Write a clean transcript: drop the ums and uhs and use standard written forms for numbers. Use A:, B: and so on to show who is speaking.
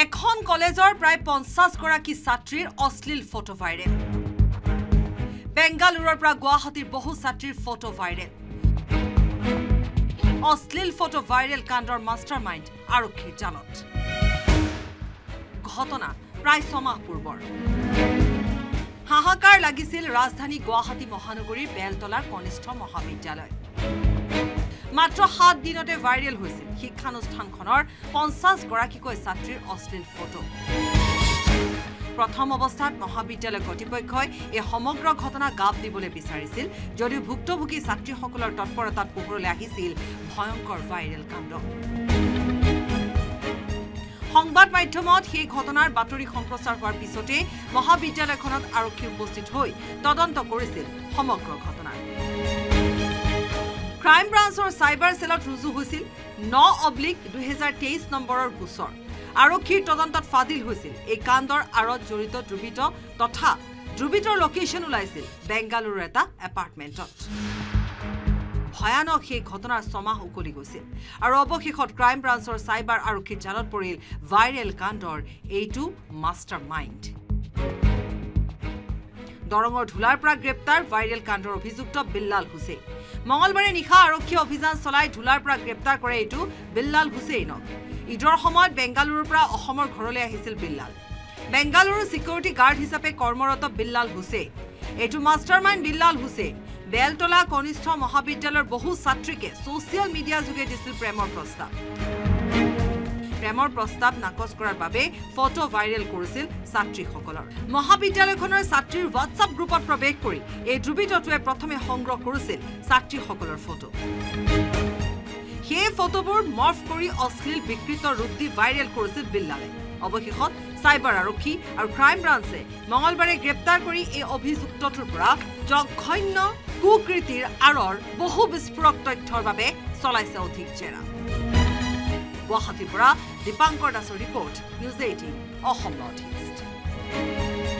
A: এখন কলেজৰ প্ৰায় 50 গৰাকী ছাত্ৰীৰ অশ্লীল ফটো ভাইৰেল বেংগালুৰুৰ পৰা গুৱাহাটীৰ বহু ছাত্ৰীৰ ফটো ভাইৰেল অশ্লীল ফটো ভাইৰেল কাণ্ডৰ মাষ্টাৰমাইণ্ড আৰক্ষীৰ জালত ঘটনা প্ৰায় 6 মাহ পূৰ্বৰ হাহাকাৰ লাগিছিল ৰাজধানী গুৱাহাটী মহানগৰীৰ বেলতলাৰ কনিষ্ঠ মহাবিদ্যালয় মাত্ৰ 7 দিনতে ভাইৰেল হৈছিল শিক্ষানুষ্ঠানখনৰ 50 গৰাকীকৈ ছাত্ৰীৰ অশ্লীল ফটো প্ৰথম অৱস্থাত মহাবিদ্যালয় কৰ্তৃপক্ষই এই সমগ্ৰ ঘটনা গাপ দিবলৈ বিচাৰিছিল যদিও ভুক্তভোগী ছাত্ৰীসকলৰ তৎপৰতাত পোহৰলৈ আহিছিল ভয়ংকৰ ভাইৰেল কাণ্ড সংবাদ মাধ্যমত সেই ঘটনাৰ বাতৰি সম্প্ৰচাৰ হোৱাৰ পিছতে মহাবিদ্যালয়খনত আৰক্ষী উপস্থিত হৈ তদন্ত কৰিছিল সমগ্ৰ ঘটনা ক্ৰাইম ব্ৰাঞ্চৰ সাইবাৰ সেলত ৰুজু হৈছিল 9/2023 নম্বৰৰ গোচৰ আৰক্ষীৰ তদন্তত ফাদিল হৈছিল এই কাণ্ডৰ আৰত জড়িত দ্ৰুবিত তথা দ্ৰুবিতৰ লোকেশন ওলাইছিল বেংগালুৰুৰ এটা এপাৰ্টমেণ্টত ভয়ানক সেই ঘটনাৰ সমাহ উকলি গৈছিল আৰু অৱশেষত ক্ৰাইম ব্ৰাঞ্চৰ সাইবাৰ আৰক্ষীৰ জালত পৰিল ভাইৰেল কাণ্ডৰ এইটো মাষ্টাৰমাইণ্ড দৰঙৰ ধুলাৰ পৰা গ্ৰেপ্তাৰ ভাইৰেল কাণ্ডৰ অভিযুক্ত বিল্লাল হুছেইন মঙলবাৰে নিশা আৰক্ষী অভিযান চলাই ধুলাৰ পৰা গ্ৰেপ্তাৰ কৰে এইটো বিল্লাল হুছেইনক ঈদৰ সময়ত বেংগালুৰুৰ পৰা অসমৰ ঘৰলৈ আহিছিল বিল্লাল বেংগালুৰু সিকিউৰিটি গাৰ্ড হিচাপে কৰ্মৰত বিল্লাল হুছেইন এইটো মাষ্টাৰমাইণ্ড বিল্লাল হুছেইন বেলতলা কনিষ্ঠ মহাবিদ্যালয়ৰ বহু ছাত্ৰীকে সোশ্যাল মিডিয়া যোগে দিছিল প্ৰেমৰ প্ৰস্তাৱ নাকচ কৰাৰ বাবে ফটো ভাইৰেল কৰিছিল ছাত্ৰীসকলৰ মহাবিদ্যালয়খনৰ ছাত্ৰীৰ হোৱাটছআপ গ্ৰুপত প্ৰৱেশ কৰি এই দ্ৰুবিতটোৱে প্ৰথমে সংগ্ৰহ কৰিছিল ছাত্ৰীসকলৰ ফটো সেই ফটোবোৰ মৰ্ফ কৰি অশ্লীল বিকৃত ৰূপ দি ভাইৰেল কৰিছিল বিল্লালে অৱশেষত সাইবাৰ আৰক্ষী আৰু ক্ৰাইম ব্ৰাঞ্চে মঙলবাৰে গ্ৰেপ্তাৰ কৰি এই অভিযুক্তটোৰ পৰা জঘন্য কুকৃতিৰ আঁৰৰ বহু বিস্ফোৰক তথ্যৰ বাবে চলাইছে অধিক জেৰা গুৱাহাটীৰ পৰা দীপাংকৰ দাসৰ report news 18 Asom north east